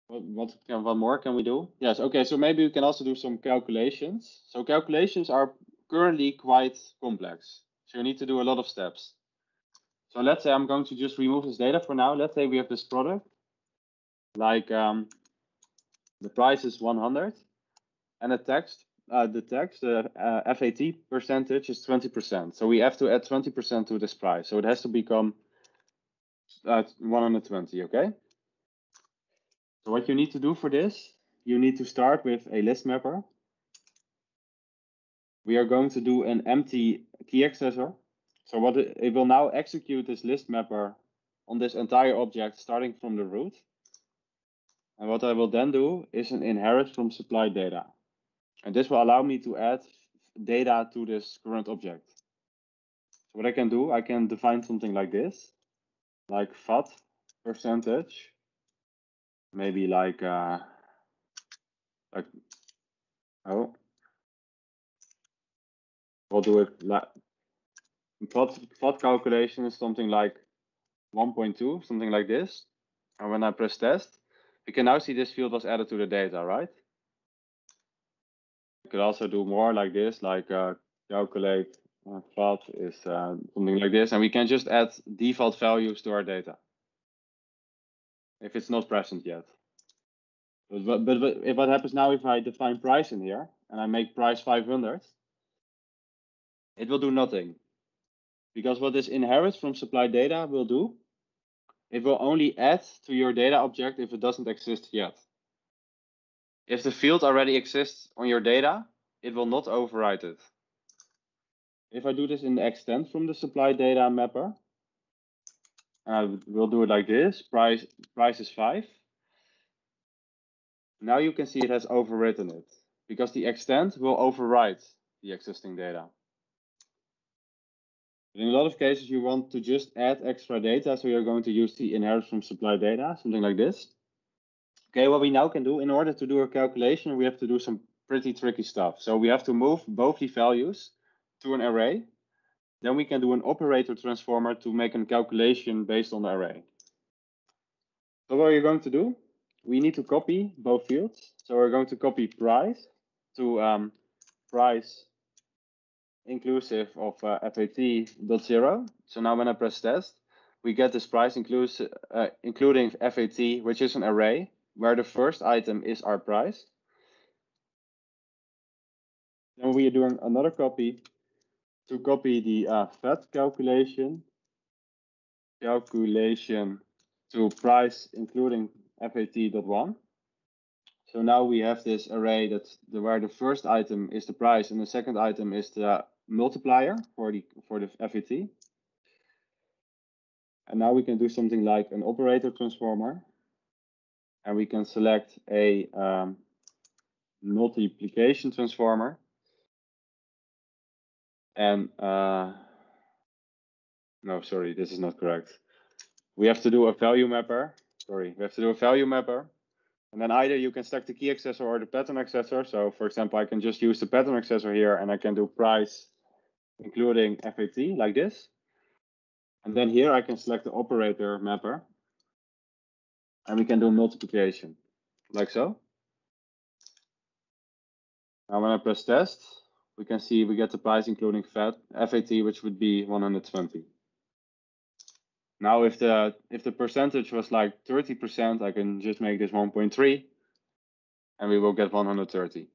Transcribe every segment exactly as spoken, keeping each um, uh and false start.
What, what, can, what more can we do? Yes, okay, so maybe we can also do some calculations. So calculations are currently quite complex. So you need to do a lot of steps. So let's say I'm going to just remove this data for now. Let's say we have this product, like um, the price is one hundred, and the text, uh, the text, the uh, F A T percentage is twenty percent. So we have to add twenty percent to this price. So it has to become uh, one hundred twenty, okay? So what you need to do for this, you need to start with a list mapper. We are going to do an empty key accessor. So what it, it will now execute this list mapper on this entire object starting from the root. And what I will then do is an inherit from supply data. And this will allow me to add data to this current object. So what I can do, I can define something like this, like V A T percentage, maybe like, uh, like, oh, we'll do it like, V A T, V A T calculation is something like one point two, something like this. And when I press test, we can now see this field was added to the data, right? You could also do more like this, like uh, calculate uh, V A T is uh, something like this, and we can just add default values to our data if it's not present yet. But, but, but if what happens now if I define price in here and I make price five hundred, it will do nothing. Because what this inherit from supply data will do, it will only add to your data object if it doesn't exist yet. If the field already exists on your data, it will not overwrite it. If I do this in the extend from the supply data mapper, and I will do it like this, price, price is five. Now you can see it has overwritten it because the extend will overwrite the existing data. In a lot of cases, you want to just add extra data, so you're going to use the inherit from supply data, something like this. Okay, what we now can do, in order to do a calculation, we have to do some pretty tricky stuff. So we have to move both the values to an array. Then we can do an operator transformer to make a calculation based on the array. So what are you going to do? We need to copy both fields. So we're going to copy price to um, price inclusive of uh, F A T dot zero. So now when I press test, we get this price inclusive, uh, including F A T, which is an array where the first item is our price. Then we are doing another copy to copy the uh, V A T calculation, calculation to price including F A T dot one. So now we have this array that the, where the first item is the price and the second item is the multiplier for the for the F A T. And now we can do something like an operator transformer, and we can select a um, multiplication transformer. And uh, no, sorry, this is not correct. We have to do a value mapper. Sorry, we have to do a value mapper. And then either you can stack the key accessor or the pattern accessor. So for example, I can just use the pattern accessor here and I can do price including F A T like this. And then here I can select the operator mapper and we can do multiplication like so. Now when I press test, we can see we get the price including F A T, which would be one hundred twenty. Now if the if the percentage was like thirty percent, I can just make this one point three and we will get one hundred thirty.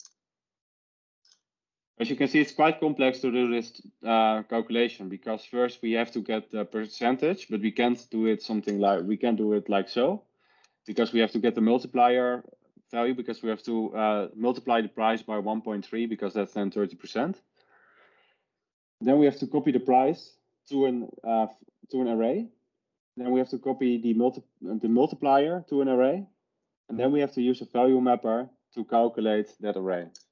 As you can see, it's quite complex to do this uh, calculation because first we have to get the percentage, but we can't do it something like, we can do it like so, because we have to get the multiplier value because we have to uh, multiply the price by one point three because that's then thirty percent. Then we have to copy the price to an, uh, to an array. Then we have to copy the, multi the multiplier to an array. And then we have to use a value mapper to calculate that array.